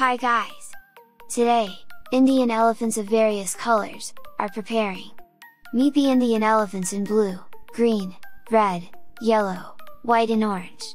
Hi guys! Today, Indian elephants of various colors are preparing. Meet the Indian elephants in blue, green, red, yellow, white and orange.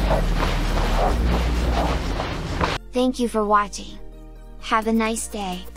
Thank you for watching. Have a nice day.